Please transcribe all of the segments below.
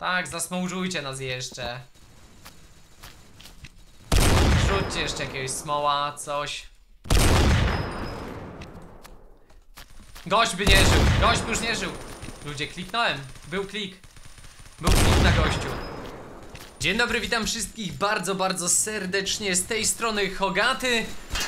Tak, zasmołżujcie nas jeszcze. Rzućcie jeszcze jakiegoś smoła, coś. Gość by nie żył, gość by już nie żył. Ludzie, kliknąłem, był klik na gościu. Dzień dobry, witam wszystkich bardzo serdecznie, z tej strony Hogaty.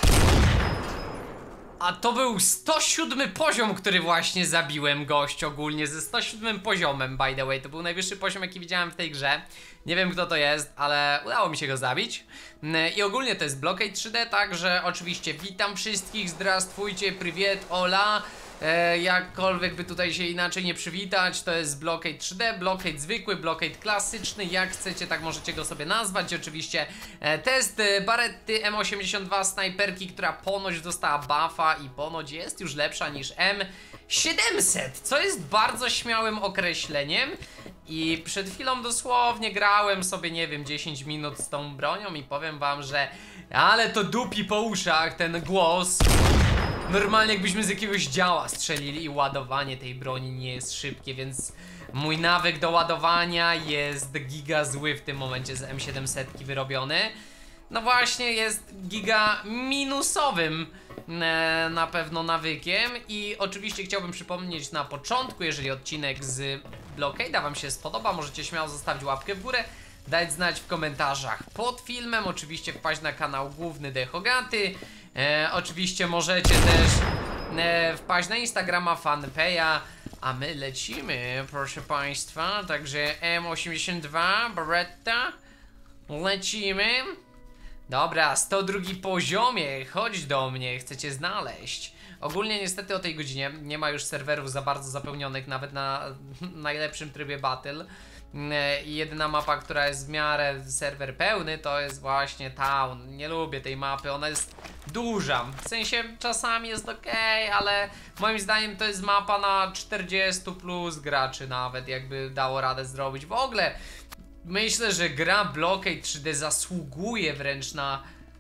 A to był 107 poziom, który właśnie zabiłem, gość, ogólnie ze 107 poziomem, by the way. To był najwyższy poziom, jaki widziałem w tej grze. Nie wiem, kto to jest, ale udało mi się go zabić. I ogólnie to jest Blockade 3D, także oczywiście witam wszystkich, zdrastwujcie, prywiet, hola. Jakkolwiek by tutaj się inaczej nie przywitać, to jest Blockade 3D, Blockade zwykły, Blockade klasyczny, jak chcecie, tak możecie go sobie nazwać. Oczywiście test Baretty M82 snajperki, która ponoć dostała buffa i ponoć jest już lepsza niż M700, co jest bardzo śmiałym określeniem. I przed chwilą dosłownie grałem sobie, nie wiem, 10 minut z tą bronią i powiem wam, że ale to dupi po uszach ten głos. Normalnie jakbyśmy z jakiegoś działa strzelili i ładowanie tej broni nie jest szybkie, więc mój nawyk do ładowania jest giga zły w tym momencie z M700 wyrobiony. No właśnie, jest giga minusowym na pewno nawykiem. I oczywiście chciałbym przypomnieć na początku, jeżeli odcinek z Blockade'a wam się spodoba, możecie śmiało zostawić łapkę w górę, dać znać w komentarzach pod filmem, oczywiście wpaść na kanał główny The Hogaty. Oczywiście możecie też wpaść na Instagrama, fanpage'a, a my lecimy, proszę państwa. Także M82, Beretta, lecimy. Dobra, 102 poziomie, chodź do mnie, chcecie znaleźć. Ogólnie niestety o tej godzinie nie ma już serwerów za bardzo zapełnionych, nawet na najlepszym trybie Battle. I jedyna mapa, która jest w miarę serwer pełny, to jest właśnie Town. Nie lubię tej mapy, ona jest duża. W sensie czasami jest ok, ale moim zdaniem to jest mapa na 40 plus graczy nawet, jakby dało radę zrobić. W ogóle myślę, że gra Blockade 3D zasługuje wręcz na...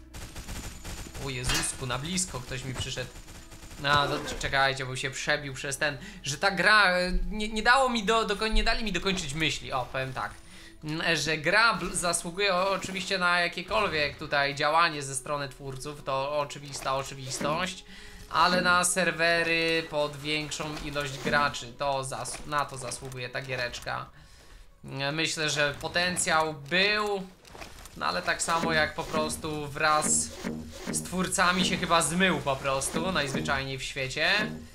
O Jezusku, na blisko ktoś mi przyszedł. No, czekajcie, bo się przebił przez ten, że ta gra, nie dało mi nie dali mi dokończyć myśli, o, powiem tak, że gra zasługuje oczywiście na jakiekolwiek tutaj działanie ze strony twórców, to oczywista oczywistość, ale na serwery pod większą ilość graczy, na to zasługuje ta giereczka. Myślę, że potencjał był, no ale tak samo jak po prostu wraz z twórcami się chyba zmył po prostu, najzwyczajniej w świecie.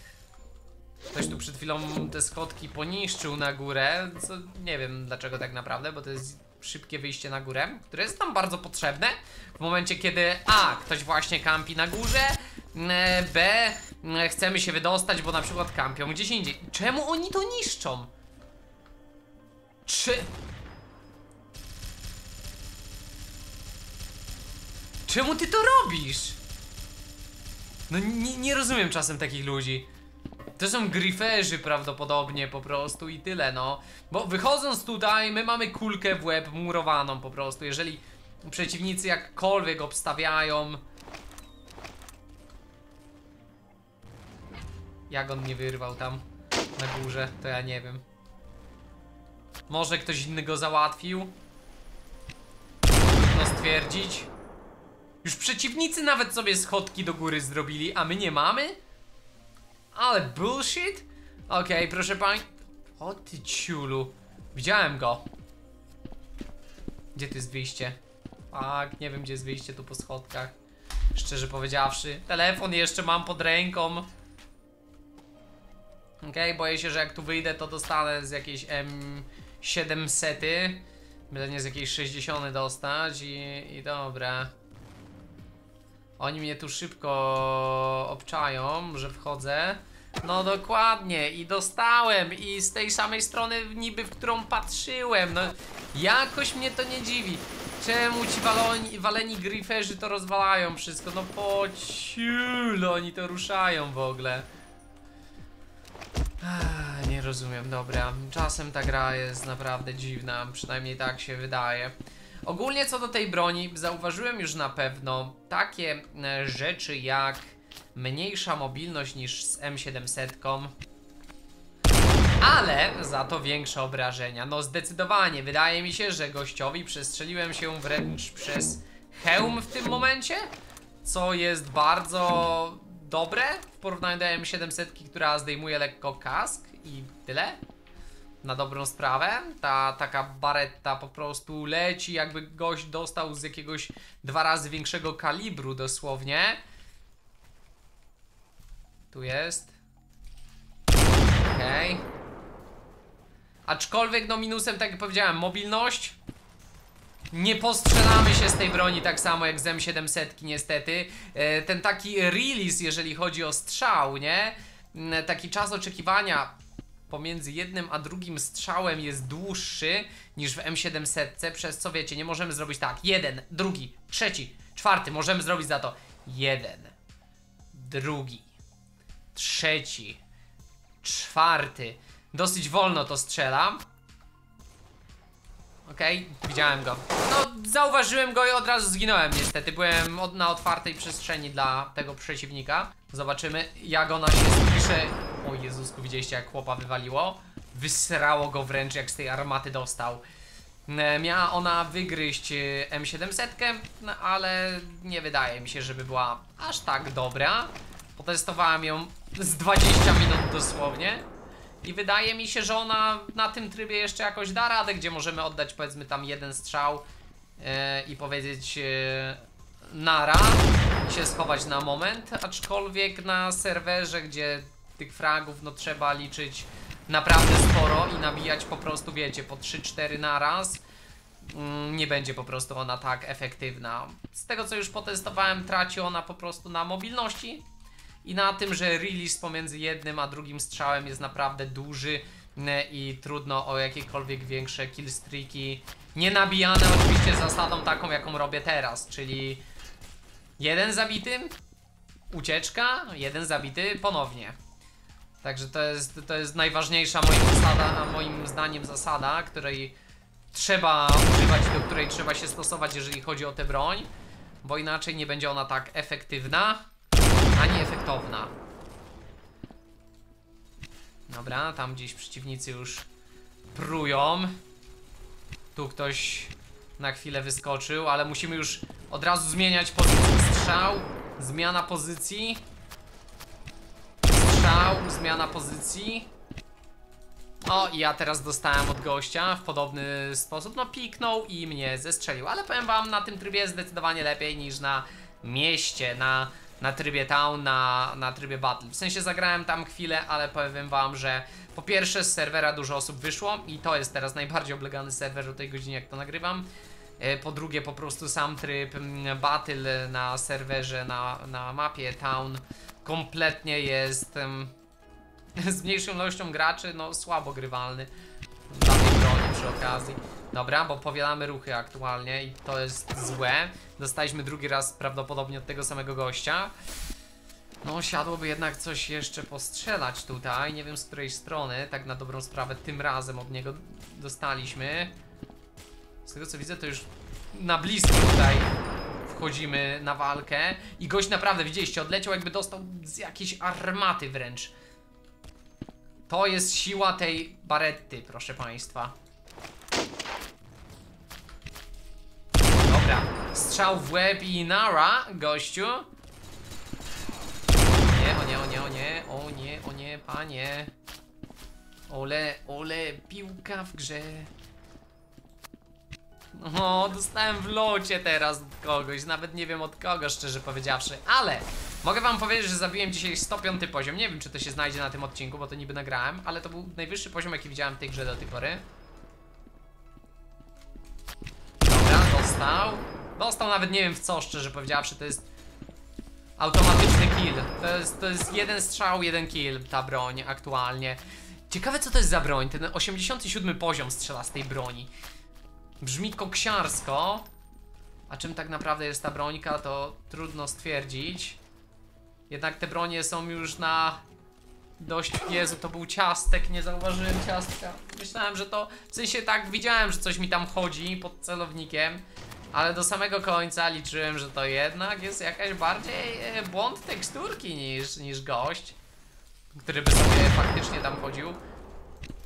Ktoś tu przed chwilą te schodki poniszczył na górę, co nie wiem dlaczego tak naprawdę, bo to jest szybkie wyjście na górę, które jest nam bardzo potrzebne w momencie, kiedy a, ktoś właśnie kampi na górze, b, chcemy się wydostać, bo na przykład kampią gdzieś indziej. Czemu oni to niszczą? Czemu ty to robisz? No nie rozumiem czasem takich ludzi. To są gryferzy prawdopodobnie po prostu i tyle, no. Bo wychodząc tutaj, my mamy kulkę w łeb murowaną po prostu. Jeżeli przeciwnicy jakkolwiek obstawiają... Jak on mnie wyrwał tam na górze, to ja nie wiem. Może ktoś inny go załatwił? Trudno stwierdzić. Już przeciwnicy nawet sobie schodki do góry zrobili, a my nie mamy? Ale bullshit? Okej, proszę pań... O ty ciulu. Widziałem go. Gdzie tu jest wyjście? Tak, nie wiem gdzie jest wyjście tu po schodkach. Szczerze powiedziawszy. Telefon jeszcze mam pod ręką. Okej, boję się, że jak tu wyjdę, to dostanę z jakiejś M700. Byle nie z jakiejś 60 dostać i dobra. Oni mnie tu szybko obczają, że wchodzę. No dokładnie, i dostałem, i z tej samej strony niby, w którą patrzyłem. No jakoś mnie to nie dziwi. Czemu ci waleni gryferzy to rozwalają wszystko? No po ciulu, oni to ruszają w ogóle. Nie rozumiem, dobra. Czasem ta gra jest naprawdę dziwna, przynajmniej tak się wydaje. Ogólnie co do tej broni, zauważyłem już na pewno takie rzeczy jak mniejsza mobilność niż z M700. Ale za to większe obrażenia. No zdecydowanie, wydaje mi się, że gościowi przestrzeliłem się wręcz przez hełm w tym momencie, co jest bardzo dobre w porównaniu do M700, która zdejmuje lekko kask i tyle. Na dobrą sprawę, ta taka baretta po prostu leci, jakby gość dostał z jakiegoś 2 razy większego kalibru dosłownie. Tu jest. Okej. Aczkolwiek no minusem, tak jak powiedziałem, mobilność. Nie postrzelamy się z tej broni tak samo jak z M700 niestety. Ten taki release, jeżeli chodzi o strzał, nie? Taki czas oczekiwania pomiędzy jednym a drugim strzałem jest dłuższy niż w M700, przez co wiecie, nie możemy zrobić tak, jeden, drugi, trzeci, czwarty, możemy zrobić za to jeden, drugi, trzeci, czwarty. Dosyć wolno to strzelam. Okej, widziałem go. No, zauważyłem go i od razu zginąłem niestety. Byłem na otwartej przestrzeni dla tego przeciwnika. Zobaczymy, jak ona się spisze. O Jezusku, widzieliście, jak chłopa wywaliło? Wysrało go wręcz, jak z tej armaty dostał. Miała ona wygryźć M700, no, ale nie wydaje mi się, żeby była aż tak dobra. Potestowałem ją z 20 minut dosłownie. I wydaje mi się, że ona na tym trybie jeszcze jakoś da radę, gdzie możemy oddać powiedzmy tam jeden strzał i powiedzieć nara i się schować na moment, aczkolwiek na serwerze, gdzie tych fragów no trzeba liczyć naprawdę sporo i nabijać po prostu, wiecie, po 3-4 naraz, nie będzie po prostu ona tak efektywna. Z tego co już potestowałem, traci ona po prostu na mobilności i na tym, że release pomiędzy jednym a drugim strzałem jest naprawdę duży i trudno o jakiekolwiek większe killstreaki, nie nabijane oczywiście zasadą taką, jaką robię teraz, czyli jeden zabity, ucieczka, jeden zabity ponownie. Także to jest najważniejsza moim zdaniem zasada, której trzeba używać, do której trzeba się stosować, jeżeli chodzi o tę broń, bo inaczej nie będzie ona tak efektywna ani efektowna. Dobra, tam gdzieś przeciwnicy już prują. Tu ktoś na chwilę wyskoczył, ale musimy już od razu zmieniać pozycję. Strzał, zmiana pozycji. Strzał, zmiana pozycji. O, i ja teraz dostałem od gościa w podobny sposób. No, piknął i mnie zestrzelił. Ale powiem wam, na tym trybie jest zdecydowanie lepiej niż na mieście, na trybie town, na trybie battle. W sensie zagrałem tam chwilę, ale powiem wam, że po pierwsze z serwera dużo osób wyszło i to jest teraz najbardziej oblegany serwer o tej godzinie, jak to nagrywam. Po drugie po prostu sam tryb battle na serwerze, na mapie town kompletnie jest z mniejszą ilością graczy, no słabo grywalny dla tej broni przy okazji. Dobra, bo powielamy ruchy aktualnie i to jest złe. Dostaliśmy drugi raz prawdopodobnie od tego samego gościa. No siadłoby jednak coś jeszcze postrzelać tutaj, nie wiem z której strony, tak na dobrą sprawę tym razem od niego dostaliśmy. Z tego co widzę, to już na blisko tutaj wchodzimy na walkę i gość naprawdę, widzieliście, odleciał jakby dostał z jakiejś armaty wręcz. To jest siła tej baretty, proszę państwa. Dobra, strzał w łeb i nara, gościu. O nie, o nie, o nie, o nie, o nie, panie. Ole, piłka w grze. O, dostałem w locie teraz od kogoś, nawet nie wiem od kogo, szczerze powiedziawszy, ale mogę wam powiedzieć, że zabiłem dzisiaj 105 poziom. Nie wiem, czy to się znajdzie na tym odcinku, bo to niby nagrałem, ale to był najwyższy poziom, jaki widziałem w tej grze do tej pory. Dobra, dostał nawet nie wiem w co, szczerze powiedziawszy, to jest automatyczny kill. To jest jeden strzał, jeden kill, ta broń aktualnie. Ciekawe co to jest za broń, ten 87 poziom strzela z tej broni. Brzmi koksiarsko. A czym tak naprawdę jest ta brońka, to trudno stwierdzić. Jednak te bronie są już na dość... Jezu, to był ciastek, nie zauważyłem ciastka. Myślałem, że to... W sensie tak, widziałem, że coś mi tam chodzi pod celownikiem, ale do samego końca liczyłem, że to jednak jest jakaś bardziej błąd teksturki niż gość, który by sobie faktycznie tam chodził.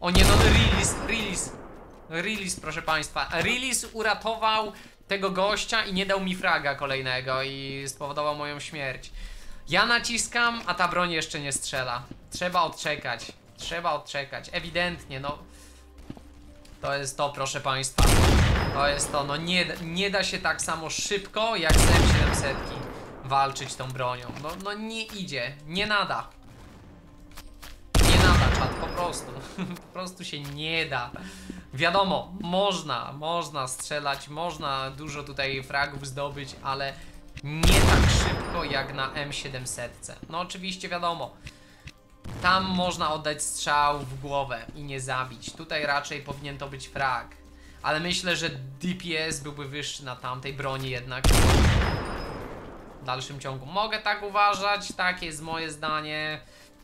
O nie, no release, proszę państwa. Release uratował tego gościa i nie dał mi fraga kolejnego i spowodował moją śmierć. Ja naciskam, a ta broń jeszcze nie strzela. Trzeba odczekać. Trzeba odczekać. Ewidentnie, no. To jest to, proszę państwa. To jest to, no nie da się tak samo szybko jak z M700 walczyć tą bronią. No nie idzie, nie nada. Nie nada, czat, po prostu. Po prostu się nie da. Wiadomo, można strzelać, można dużo tutaj fragów zdobyć, ale nie tak szybko jak na M700. No oczywiście wiadomo, tam można oddać strzał w głowę i nie zabić. Tutaj raczej powinien to być frag. Ale myślę, że DPS byłby wyższy na tamtej broni jednak. W dalszym ciągu mogę tak uważać, takie jest moje zdanie.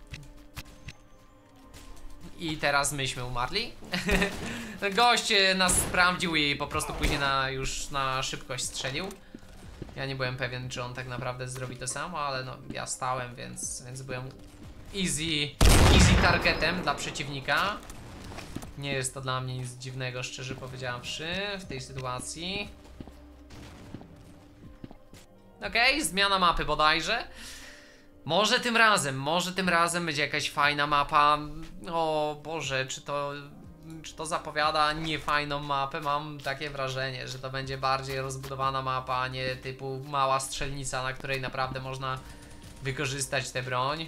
I teraz myśmy umarli. Gość nas sprawdził i po prostu później już na szybkość strzelił. Ja nie byłem pewien, czy on tak naprawdę zrobi to samo, ale no ja stałem, więc byłem easy targetem dla przeciwnika. Nie jest to dla mnie nic dziwnego, szczerze powiedziawszy, w tej sytuacji. Okej, zmiana mapy bodajże. Może tym razem będzie jakaś fajna mapa. O Boże, czy to zapowiada niefajną mapę? Mam takie wrażenie, że to będzie bardziej rozbudowana mapa, a nie typu mała strzelnica, na której naprawdę można wykorzystać tę broń.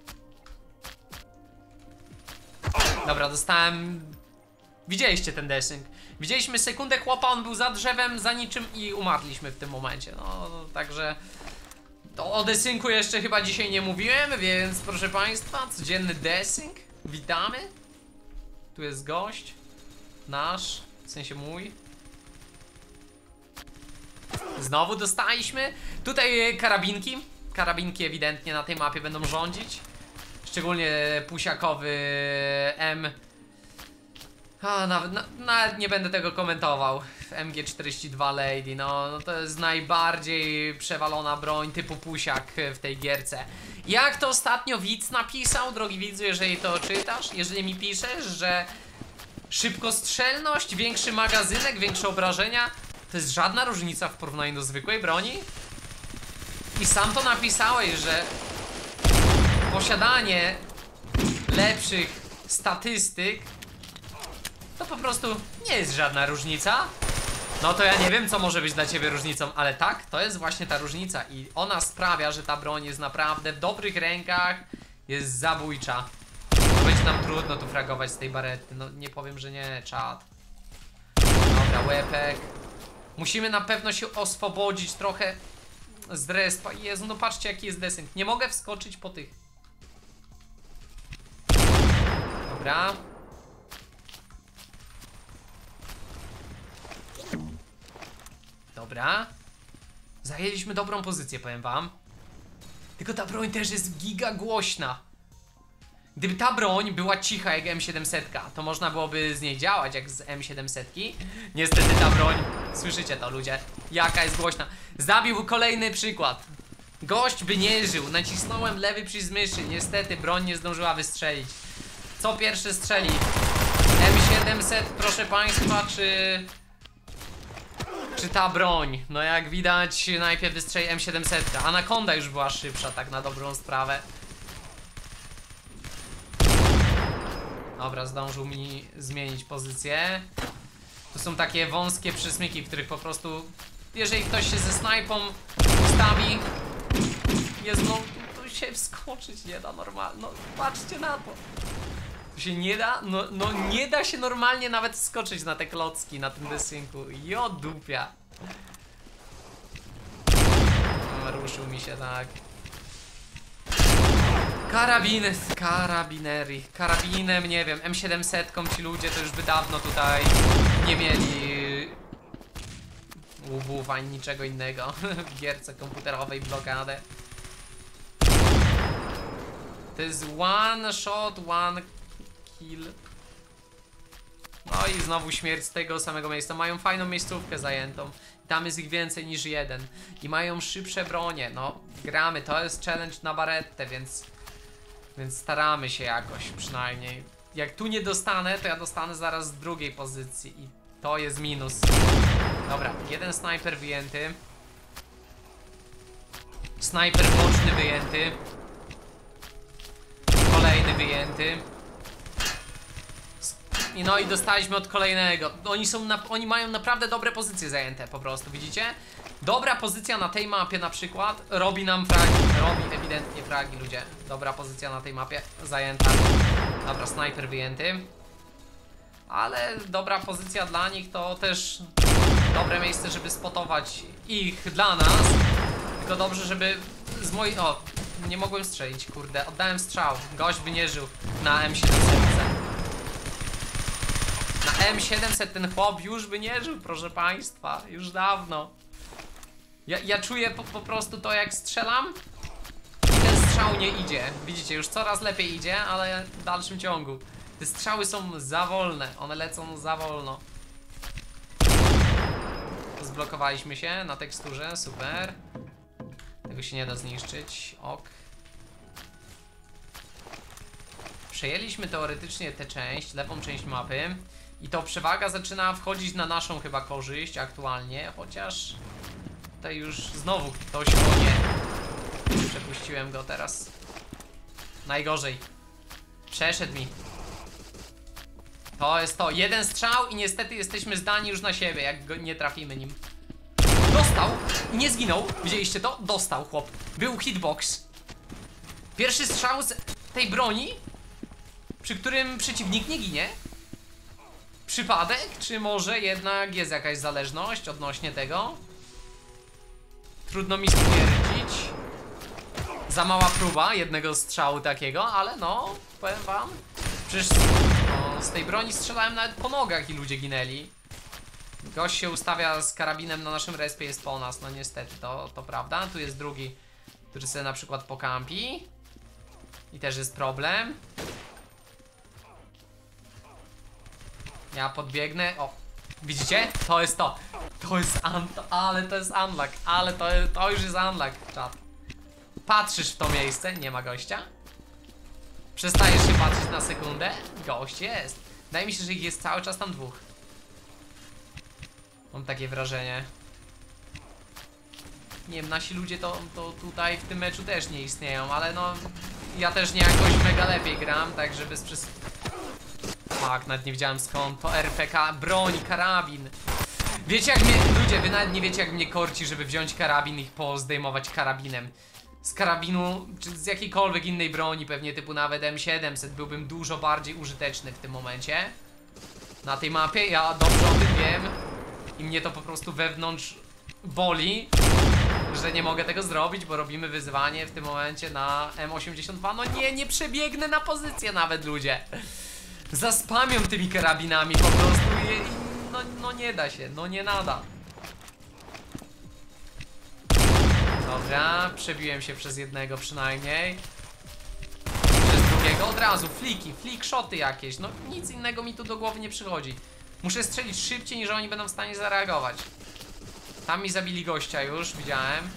Dobra, dostałem... Widzieliście ten desync. Widzieliśmy sekundę chłopa, on był za drzewem, za niczym i umarliśmy w tym momencie. No, także... To o desynku jeszcze chyba dzisiaj nie mówiłem, więc proszę państwa, codzienny desync. Witamy. Tu jest gość. Nasz, w sensie mój. Znowu dostaliśmy. Tutaj karabinki. Karabinki ewidentnie na tej mapie będą rządzić. Szczególnie pusiakowy M. Nawet nie będę tego komentował. MG42 Lady, no to jest najbardziej przewalona broń typu pusiak w tej gierce. Jak to ostatnio widz napisał, drogi widzu, jeżeli to czytasz, jeżeli mi piszesz, że szybkostrzelność, większy magazynek, większe obrażenia, to jest żadna różnica w porównaniu do zwykłej broni? I sam to napisałeś, że posiadanie lepszych statystyk to po prostu nie jest żadna różnica. No to ja nie wiem, co może być dla ciebie różnicą, ale tak, to jest właśnie ta różnica i ona sprawia, że ta broń jest naprawdę w dobrych rękach, jest zabójcza. Będzie nam trudno tu fragować z tej barety, no nie powiem, że nie, czad. Dobra, łepek. Musimy na pewno się oswobodzić trochę z respa. Jezu, no patrzcie jaki jest desync. Nie mogę wskoczyć po tych. Dobra. Dobra. Zajęliśmy dobrą pozycję, powiem wam. Tylko ta broń też jest giga głośna. Gdyby ta broń była cicha jak M700, to można byłoby z niej działać jak z M700. Niestety ta broń, słyszycie to ludzie, jaka jest głośna. Zabił kolejny przykład. Gość by nie żył, nacisnąłem lewy przycisk myszy. Niestety broń nie zdążyła wystrzelić. Co pierwszy strzeli? M700, proszę państwa, czy ta broń? No jak widać najpierw wystrzeli M700. Anaconda już była szybsza, tak na dobrą sprawę. Dobra, zdążył mi zmienić pozycję. Tu są takie wąskie przysmyki, w których po prostu, jeżeli ktoś się ze snajpą ustawi, jest, no tu się wskoczyć nie da normalnie. No patrzcie na to. Tu się nie da, no nie da się normalnie nawet wskoczyć na te klocki, na tym desynku. Jo dupia. Ruszył mi się tak. Karabinem, nie wiem, M700 ci ludzie to już by dawno tutaj nie mieli łubów ani niczego innego w gierce komputerowej blokadę. To jest one shot, one kill. No i znowu śmierć z tego samego miejsca. Mają fajną miejscówkę zajętą. Tam jest ich więcej niż jeden. I mają szybsze bronie. No, gramy. To jest challenge na barettę, więc staramy się jakoś przynajmniej. jak tu nie dostanę, to ja dostanę zaraz z drugiej pozycji i to jest minus. Dobra, jeden snajper wyjęty. Snajper boczny wyjęty. Kolejny wyjęty. No i dostaliśmy od kolejnego. Oni mają naprawdę dobre pozycje zajęte po prostu, widzicie? Dobra pozycja na tej mapie na przykład robi nam fragi. Robi ewidentnie fragi, ludzie. Dobra pozycja na tej mapie zajęta. Dobra, snajper wyjęty. Ale dobra pozycja dla nich to też dobre miejsce, żeby spotować ich dla nas. Tylko dobrze, żeby z moich... O, nie mogłem strzelić, kurde. Oddałem strzał. Gość by nie żył na M700. Na M700 ten chłop już by nie żył, proszę państwa. Już dawno. Ja czuję po prostu to, jak strzelam i ten strzał nie idzie. Widzicie, już coraz lepiej idzie, ale w dalszym ciągu te strzały są za wolne. One lecą za wolno. Zblokowaliśmy się na teksturze, super. Tego się nie da zniszczyć, ok. Przejęliśmy teoretycznie tę część, lewą część mapy. I to przewaga zaczyna wchodzić na naszą chyba korzyść aktualnie, chociaż tutaj już znowu ktoś, o nie, przepuściłem go teraz. Najgorzej. Przeszedł mi. To jest to, jeden strzał i niestety jesteśmy zdani już na siebie, jak go nie trafimy nim. Dostał i nie zginął, widzieliście to? Dostał chłop, był hitbox. Pierwszy strzał z tej broni, przy którym przeciwnik nie ginie. Przypadek? Czy może jednak jest jakaś zależność odnośnie tego? Trudno mi stwierdzić. Za mała próba jednego strzału takiego, ale no, powiem wam. Przecież no, z tej broni strzelałem nawet po nogach i ludzie ginęli. Gość się ustawia z karabinem na naszym respie, jest po nas, no niestety, to prawda. Tu jest drugi, który sobie na przykład pokampi. I też jest problem. Ja podbiegnę, o, widzicie? To jest to. To jest ale to jest unlock, ale to już jest unlock, czat. Patrzysz w to miejsce, nie ma gościa. Przestajesz się patrzeć na sekundę, gość jest. Wydaje mi się, że ich jest cały czas tam dwóch. Mam takie wrażenie. Nie wiem, nasi ludzie to tutaj w tym meczu też nie istnieją, ale no ja też nie jakoś mega lepiej gram, tak żeby przez... Tak, nawet nie wiedziałem skąd to RPK, broń, karabin. Wiecie jak mnie, ludzie, wy nawet nie wiecie jak mnie korci, żeby wziąć karabin i ich pozdejmować karabinem. Z karabinu, czy z jakiejkolwiek innej broni, pewnie typu nawet M700 byłbym dużo bardziej użyteczny w tym momencie. Na tej mapie, ja dobrze o tym wiem. I mnie to po prostu wewnątrz boli, że nie mogę tego zrobić, bo robimy wyzwanie w tym momencie na M82. No nie przebiegnę na pozycję nawet, ludzie. Zaspamią tymi karabinami po prostu i no nie da się, no nie nada. Dobra, przebiłem się przez jednego przynajmniej. Przez drugiego od razu, flick shoty jakieś. No nic innego mi tu do głowy nie przychodzi. Muszę strzelić szybciej, niż oni będą w stanie zareagować. Tam mi zabili gościa już, widziałem.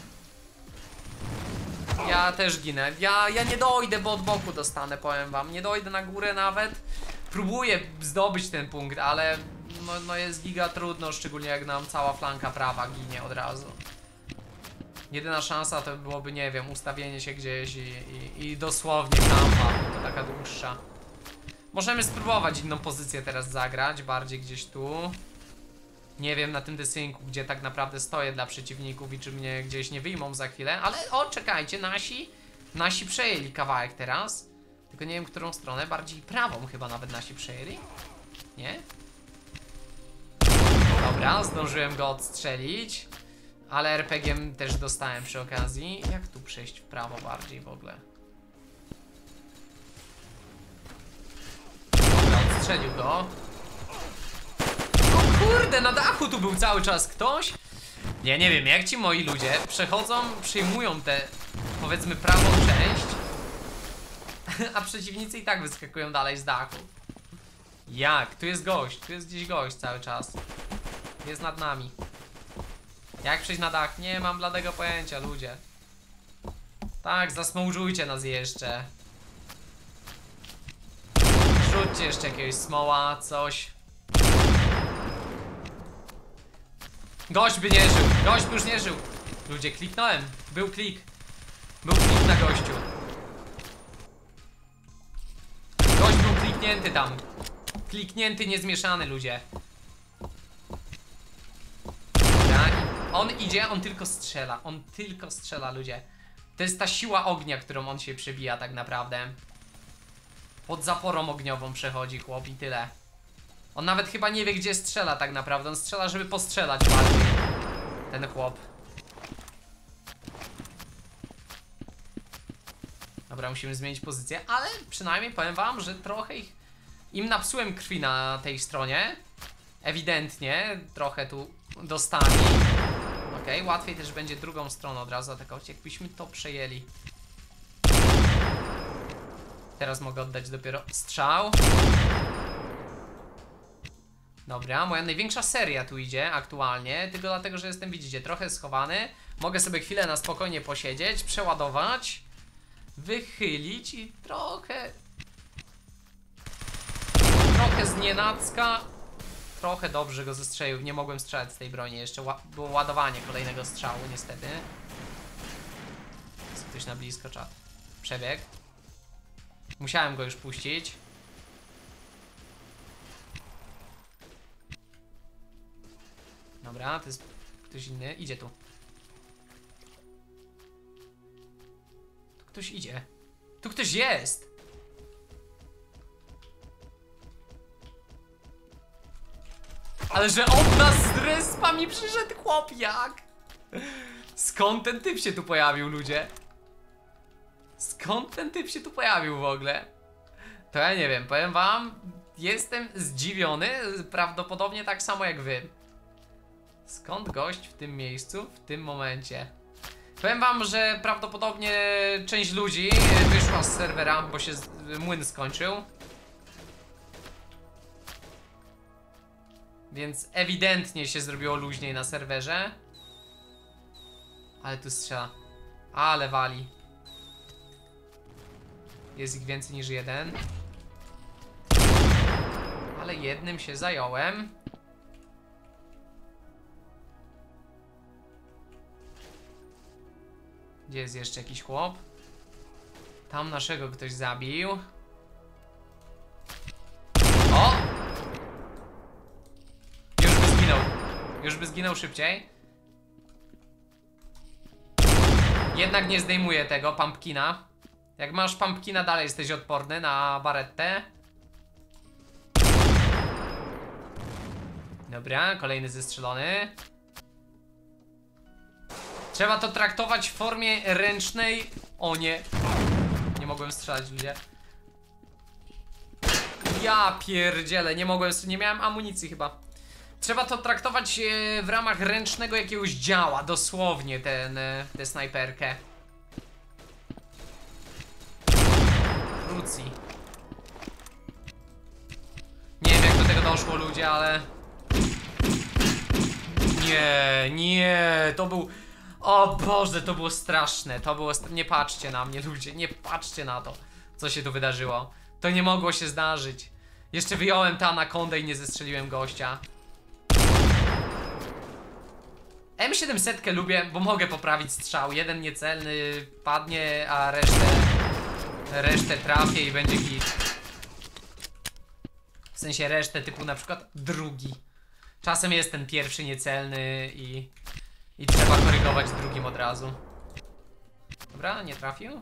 Ja też ginę. Ja nie dojdę, bo od boku dostanę, powiem wam. Nie dojdę na górę nawet. Próbuję zdobyć ten punkt, ale no jest giga trudno, szczególnie jak nam cała flanka prawa ginie od razu. Jedyna szansa to byłoby, nie wiem, ustawienie się gdzieś i dosłownie kampa, to taka dłuższa. Możemy spróbować inną pozycję teraz zagrać, bardziej gdzieś tu. Nie wiem na tym desynku, gdzie tak naprawdę stoję dla przeciwników i czy mnie gdzieś nie wyjmą za chwilę, ale o, czekajcie, nasi przejęli kawałek teraz. Tylko nie wiem, którą stronę, bardziej prawą chyba nawet nasi przejęli. Nie? Dobra, zdążyłem go odstrzelić. Ale RPG-iem też dostałem przy okazji. Jak tu przejść w prawo bardziej w ogóle? Dobra, odstrzelił go. O kurde, na dachu tu był cały czas ktoś. Ja nie wiem, jak ci moi ludzie przechodzą, przyjmują tę, powiedzmy, prawą część, a przeciwnicy i tak wyskakują dalej z dachu. Jak? Tu jest gość, tu jest gdzieś gość cały czas. Jest nad nami. Jak przejść na dach? Nie mam bladego pojęcia, ludzie. Tak, zasmążujcie nas jeszcze. Rzućcie jeszcze jakiegoś smoła, coś. Gość by nie żył, gość by już nie żył. Ludzie, kliknąłem, był klik. Był klik na gościu. Gość był kliknięty tam. Kliknięty, niezmieszany, ludzie. Tak? On idzie, on tylko strzela. On tylko strzela, ludzie. To jest ta siła ognia, którą on się przebija tak naprawdę. Pod zaporą ogniową przechodzi chłop i tyle. On nawet chyba nie wie, gdzie strzela tak naprawdę. On strzela, żeby postrzelać bardziej. Ten chłop. Dobra, musimy zmienić pozycję, ale przynajmniej powiem wam, że trochę im napsułem krwi na tej stronie. Ewidentnie trochę tu dostali. Okej, łatwiej też będzie drugą stroną od razu atakować, jakbyśmy to przejęli. Teraz mogę oddać dopiero strzał. Dobra, moja największa seria tu idzie aktualnie, tylko dlatego, że jestem, widzicie, trochę schowany. Mogę sobie chwilę na spokojnie posiedzieć, przeładować, wychylić i trochę znienacka. Trochę dobrze go zestrzelił, nie mogłem strzelać z tej broni, jeszcze było ładowanie kolejnego strzału niestety. Jest ktoś na blisko, czat. Przebieg. Musiałem go już puścić. Dobra, to jest ktoś inny. Idzie tu. Tu ktoś idzie. Tu ktoś jest! Ale że od nas z respa mi przyszedł chłop, jak? Skąd ten typ się tu pojawił, ludzie? Skąd ten typ się tu pojawił w ogóle? To ja nie wiem, powiem wam, jestem zdziwiony, prawdopodobnie tak samo jak wy. Skąd gość w tym miejscu, w tym momencie? Powiem wam, że prawdopodobnie część ludzi wyszła z serwera, bo się młyn skończył. Więc ewidentnie się zrobiło luźniej na serwerze. Ale tu strzela. Ale wali. Jest ich więcej niż jeden. Ale jednym się zająłem. Gdzie jest jeszcze jakiś chłop? Tam naszego ktoś zabił. O! Już by zginął. Już by zginął szybciej. Jednak nie zdejmuję tego pumpkina. Jak masz pumpkina, dalej jesteś odporny na barettę. Dobra, kolejny zestrzelony. Trzeba to traktować w formie ręcznej. O nie. Nie mogłem strzelać, ludzie. Ja pierdzielę, nie mogłem, nie miałem amunicji chyba. Trzeba to traktować w ramach ręcznego jakiegoś działa, dosłownie tę snajperkę. Krucji. Nie wiem, jak do tego doszło, ludzie, ale... Nie, to był... O Boże, to było straszne, to było... Nie patrzcie na mnie, ludzie, nie patrzcie na to, co się tu wydarzyło. To nie mogło się zdarzyć. Jeszcze wyjąłem tę anakondę i nie zestrzeliłem gościa. M700 lubię, bo mogę poprawić strzał. Jeden niecelny padnie, a resztę trafię i będzie git. W sensie resztę typu na przykład drugi. Czasem jest ten pierwszy niecelny i trzeba korygować drugim od razu. Dobra, nie trafił.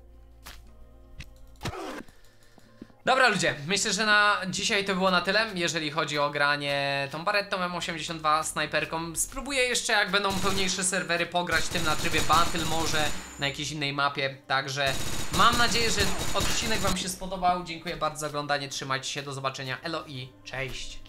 Dobra, ludzie, myślę, że na dzisiaj to było na tyle, jeżeli chodzi o granie tą Barettą M82 snajperką. Spróbuję jeszcze, jak będą pełniejsze serwery, pograć tym na trybie Battle, może na jakiejś innej mapie. Także mam nadzieję, że odcinek wam się spodobał. Dziękuję bardzo za oglądanie, trzymajcie się, do zobaczenia, elo i cześć.